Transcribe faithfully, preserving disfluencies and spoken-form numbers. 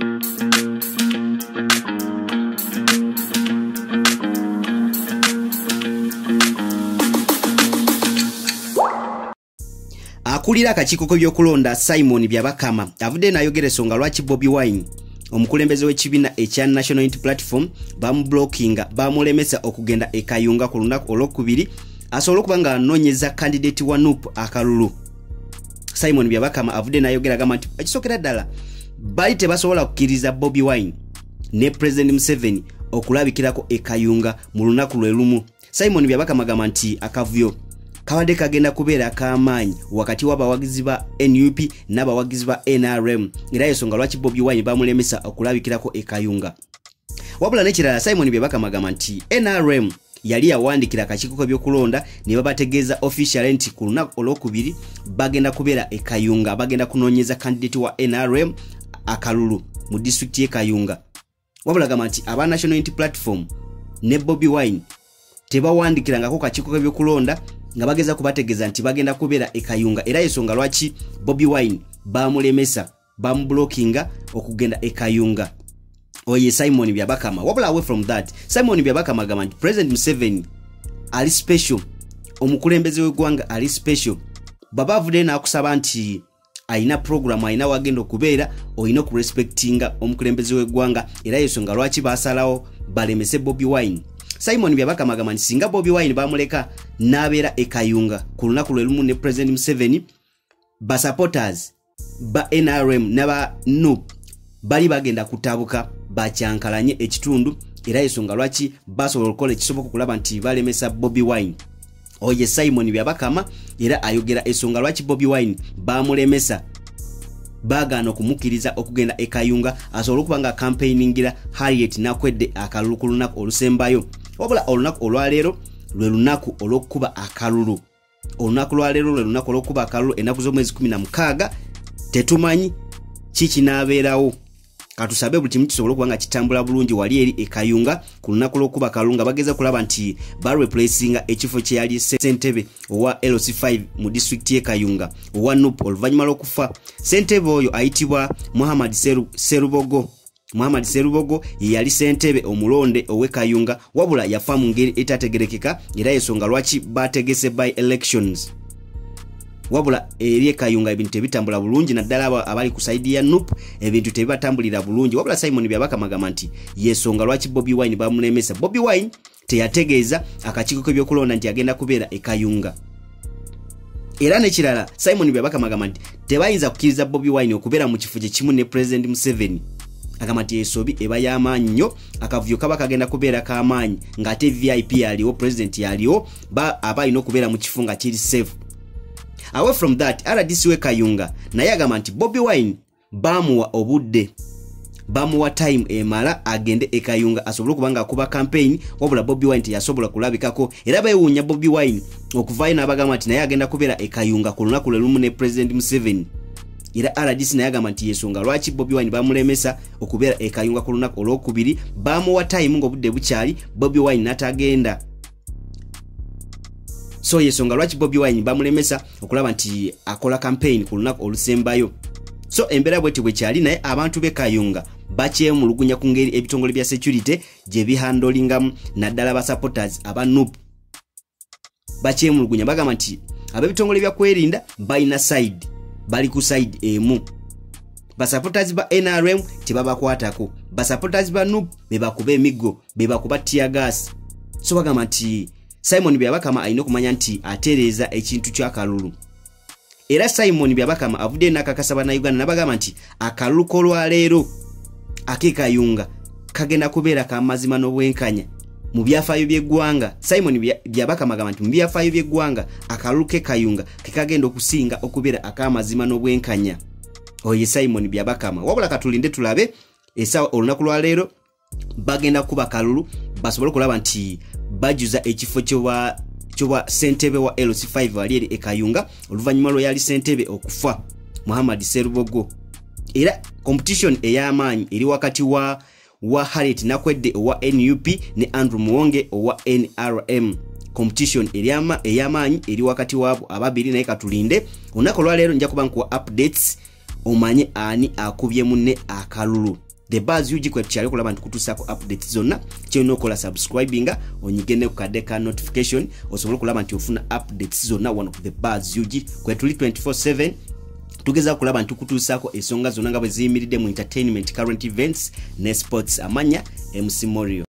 Akulira akakiiko k'ebyokulonda Simon Byabakama avudde n'ayogera ensonga lwaki Bobi Wine omukulembeze w'ekibiina ekya National Unity Platform bamublockinga bamulemesa okugenda e Kayunga ku lunaku olwokubiri asobola okuba nga anoonyeza candidate wa N U P akalulu. Simon Byabakama avudde n'ayogera agamba nti ekisookera ddala bali tebasobola kukkiriza Bobi Wine ne President Museveni okulabikirako e Kayunga mu lunaku lwe lumu. Simon Byabakama agamba nti akavuyo kabadde kagenda kubeera ak'amaanyi wakati w'abawagizi ba N U P n'abawagizi ba N R M era ensonga lwaki Bobi Wine bamulemesa okulabikirako e Kayunga. Wabula n'ekirala Simon Byabakama agamba nti N R M yali yawandikira akakiiko k'ebyokulonda ne babategeeza official nti ku lunaku olwokubiri bagenda kubeera e Kayunga, bagenda kunoonyeza candidate wa N R M akalulu mu district y'e Kayunga. Wabula agamba nti aba National Unity Platform ne Bobi Wine tebawandikirangako kakiiko k'ebyokulonda nga bageza kubategeeza nti bagenda kubeera e Kayunga era ensonga lwaki Bobi Wine bamulemesa bamublockinga okugenda e Kayunga. Oye Simon Byabakama. Wabula away from that, Simon Byabakama agamba nti President Museveni ali special, omukulembeze w'eggwanga ali special. Baba avudde n'akusaba nti ayina program ayina wagenda okubeera oyina okurespectinga omukulembeze w'eggwanga era ensonga lwaki basalawo balemese Bobi Wine. Simon Byabakama agamba nti singa Bobi Wine bamuleka n'abeera e Kayunga ku lunaku lwe lumu ne President Museveni, ba supporters ba N R M n'aba N U P bali bagenda kutabuka bakyankalanye ekitundu era ensonga lwaki basobola okukola ekisoboka okulaba nti balemesa Bobi Wine. Oye Simon Byabakama era ayogera ensonga lwaki Bobi Wine bamulemesa bagana okumukkiriza okugenda e Kayunga asobola okuba nga campaigningira Harriet Nakwedde akalulu ku lunaku olusembayo. Wabula olunaku olwaleero lwe lunaku olw'okuba akalulu. Olunaku lwaleero lwe lunaku olw'okuba akalulu ennaku z'omwezi kumi na mukaaga tetumanyi kiki n'abeerawo. Katusabe buli kimu kisobola okuba nga kitambula bulungi wali eri e Kayunga ku lunaku lw'okuba akalulu nga bageza kulaba nti bareplacinga ekifo kye yali Ssentebe owa L C five mu district y'e Kayunga owa N U P oluvannyuma lw'okufa. Ssentebe oyo ayitibwa Muhammad Seru, Serubogo. Muhammad Serubogo yali ssentebe omulonde owe Kayunga wabula yafa mu ngeri etategerekeka era ensonga lwaki bategese by elections. Wabula eri e Kayunga ebintu tebitambula bulungi naddala abali ku side ya N U P ebintu tebibatambulira bulungi. Wabula Simon Byabakama agamba nti yensonga lwaki Bobi Wine bamulemesa. Bobi Wine teyategeeza akakiiko k'ebyokulonda nti agenda kubeera e Kayunga. Era n'ekirala Simon Byabakama agamba nti tebayinza kukkiriza Bobi Wine okubeera mu kifo kye kimu ne President Museveni. Agamba nti esobi eba y'amaanyi nnyo, akavuyo kaba kagenda kubeera k'amaanyi ng'ate V I P yaliwo, President yaliwo, ba aba alina okubeera mu kifo nga kiri safe. Away from that, R D C we Kayunga naye agamba nti Bobi Wine bamuwa obudde, bamuwa time emala agende e Kayunga asobole okuba nga akuba campaign. Wabula Bobi Wine teyasobola kulabikako era beewuunya Bobi Wine okuvaayo n'abagamba nti naye agenda kubeera e Kayunga ku lunaku lwe lumu ne President Museveni. Era R D C naye agamba nti yensonga lwaki Bobi Wine bamulemesa okubeera e Kayunga ku lunaku olwokubiri bamuwa time ng'obudde bukyali Bobi Wine natagenda. So yensonga lwaki Bobi Wine bamulemesa okulaba nti akola campaign ku lunaku olusembayo. So embeera bweti bwe kyali naye abantu b'e Kayunga bakyemulugunya ku ngeri ebitongole bya security gye bihandolingamu naddala ba supporters aba N U P bakyemulugunya bagamba nti ab'ebitongole bya kwerinda balina side, bali ku side emu. Ba supporters ba N R M tebabakwatako, ba supporters ba N U P bebakuba emiggo, bebakuba tear gas. So bagamba nti Simon Byabakama alina okumanya nti atereeza ekintu ky'akalulu. Era Simon Byabakama avudde n'akakasa bannayuganda n'abagamba nti akalulu k'olwaleero ak'e Kayunga kagenda kubeera ka mazima n'obwenkanya mu byafaayo by'eggwanga. Simon Byabakama agamba nti mu byafaayo by'eggwanga akalulu k'e Kayunga ke kagenda okusinga okubeera ak'amazima n'obwenkanya. Oye Simon Byabakama. Wabula katulinde tulabe essawa olunaku lwaleero bagenda kuba kalulu basobole okulaba nti bajuza ekifo kyoba kyoba ssentebe wa L C five ali eri e Kayunga oluvannyuma lwe yali ssentebe okufa Muhammad Serubogo. Era competition ey'amaanyi eri wakati wa wa Harriet Nakwedde owa N U P ne Andrew Muwonge owa N R M. Competition eriama ey'amaanyi eri wakati wabo ababiri naye katulinde olunaku lwaleero nja kuba nkuwa updates omanye ani akubye munne akalulu. The Buzz U G kwe tukyali kulaba ntukutusako updates zonna kyeno okola subscribinga onyigene ku kade ka notification osobola kulaba nti ofuna updates zonna wano ku The Buzz U G kwe tuli twenty-four seven tugeza kulaba ntukutusako esonga zonna nga bwe ziyimiridde mu entertainment current events ne sports amanya M C Morio.